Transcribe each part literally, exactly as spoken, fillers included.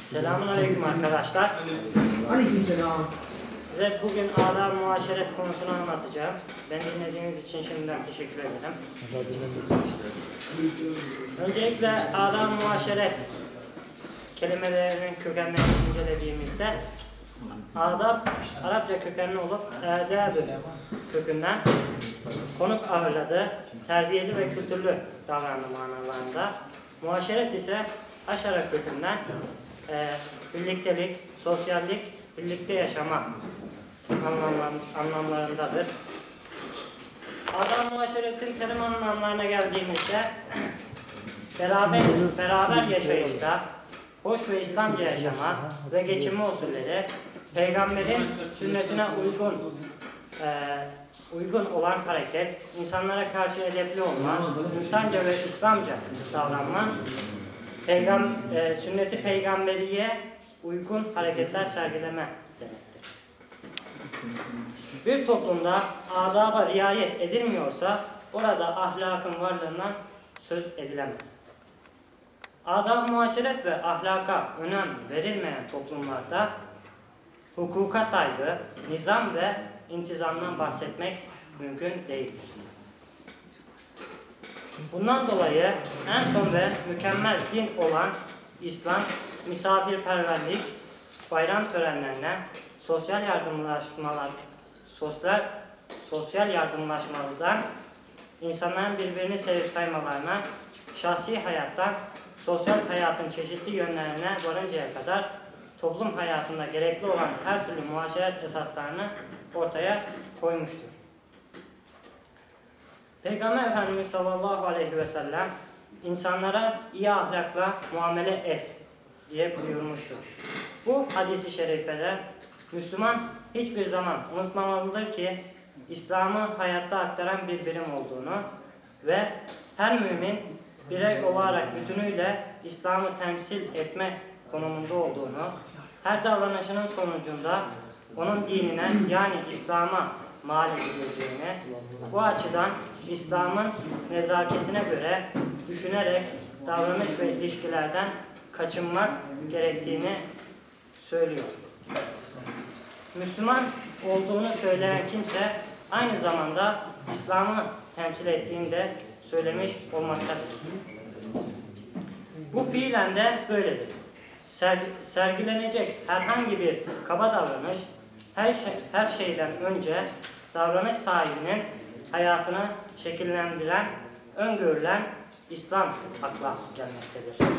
Selamünaleyküm arkadaşlar. Aleykümselam. Size bugün adab-ı muaşeret konusunu anlatacağım. Beni dinlediğiniz için şimdiden teşekkür ederim. Öncelikle adab-ı muaşeret kelimelerinin kökenlerini incelediğimizde adab Arapça kökenli olup edeb kökünden konuk ağırladı, terbiyeli ve kültürlü davrandı manalarında. Muaşeret ise aşara kökünden e, birliktelik, sosyallik, birlikte yaşama anlamlar, anlamlarındadır. Adab-ı muaşeretin terim anlamlarına geldiğimizde beraber, beraber yaşayışta hoş ve İslamca yaşama ve geçinme usulleri, peygamberin sünnetine uygun e, uygun olan hareket, insanlara karşı edepli olma, insanca ve İslamca davranma, peygam, e, sünneti peygamberiye uygun hareketler sergileme demektir. Bir toplumda adaba riayet edilmiyorsa orada ahlakın varlığından söz edilemez. Adab-ı muaşeret ve ahlaka önem verilmeyen toplumlarda hukuka saygı, nizam ve intizamdan bahsetmek mümkün değildir. Bundan dolayı en son ve mükemmel din olan İslam, misafirperverlik, bayram törenlerine, sosyal yardımlaşmalar, sosyal, sosyal yardımlaşmalardan, insanların birbirini sevip saymalarına, şahsi hayattan, sosyal hayatın çeşitli yönlerine varıncaya kadar toplum hayatında gerekli olan her türlü muaşeret esaslarını ortaya koymuştur. Peygamber Efendimiz sallallahu aleyhi ve sellem insanlara iyi ahlakla muamele et diye buyurmuştur. Bu hadis-i şerifede Müslüman hiçbir zaman unutmamalıdır ki İslam'ı hayatta aktaran bir birim olduğunu ve her mümin birey olarak bütünüyle İslam'ı temsil etme konumunda olduğunu, her davranışının sonucunda onun dinine yani İslam'a mal edileceğini, bu açıdan İslam'ın nezaketine göre düşünerek davranış ve ilişkilerden kaçınmak gerektiğini söylüyor. Müslüman olduğunu söyleyen kimse aynı zamanda İslam'ı temsil ettiğini de söylemiş olmaktadır. Bu fiilen de böyledir. Sergilenecek herhangi bir kaba davranış her, şey, her şeyden önce davranış sahibinin hayatını şekillendiren, öngörülen İslam akla gelmektedir.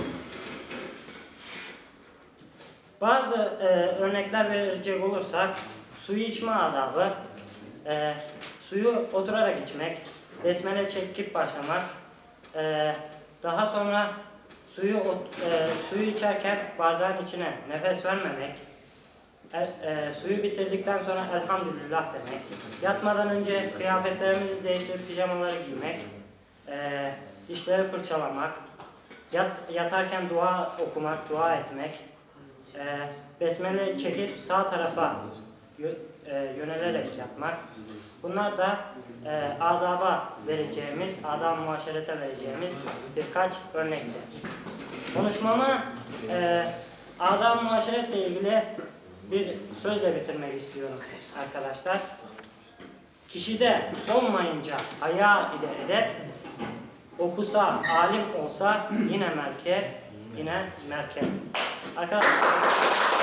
Bazı e, örnekler verecek olursak, suyu içme adabı, e, suyu oturarak içmek, besmele çekip başlamak, e, daha sonra suyu e, suyu içerken bardağın içine nefes vermemek, e, e, suyu bitirdikten sonra elhamdülillah demek, yatmadan önce kıyafetlerimizi değiştirip pijamaları giymek, e, dişleri fırçalamak, yat, yatarken dua okumak, dua etmek, e, besmele çekip sağ tarafa yönelerek yatmak. Bunlar da e, adaba vereceğimiz, adab-ı muaşerete vereceğimiz birkaç örnektir. Konuşmamı e, adab-ı muaşeretle ilgili bir sözle bitirmek istiyorum arkadaşlar. Kişide olmayınca haya ile edep, okusa, alim olsa yine merkep, yine merkep. Arkadaşlar